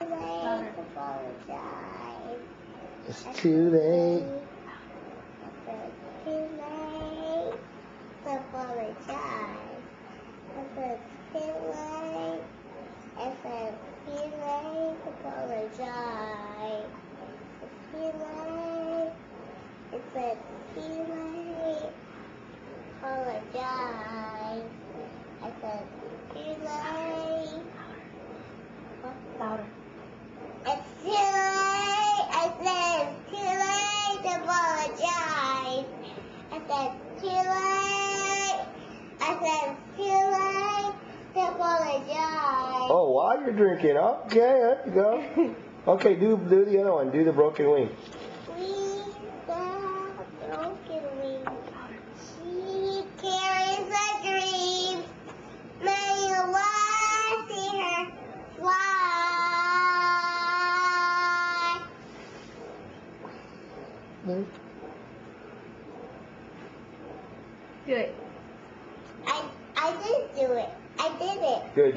Apologize. It's too late. It's too late to apologize. It's too late. It's too late to apologize. It's too late. It's too late. Apologize. I said too late. Louder. It's too late. I said it's too late to apologize. I said too late. I said it's too late to apologize. Oh, while you're drinking. Okay, there you go. Okay, do the other one. Do the broken wing. We got broken wings. She carries a dream. May you want to see her fly. Do it. I didn't do it. I did it. Good.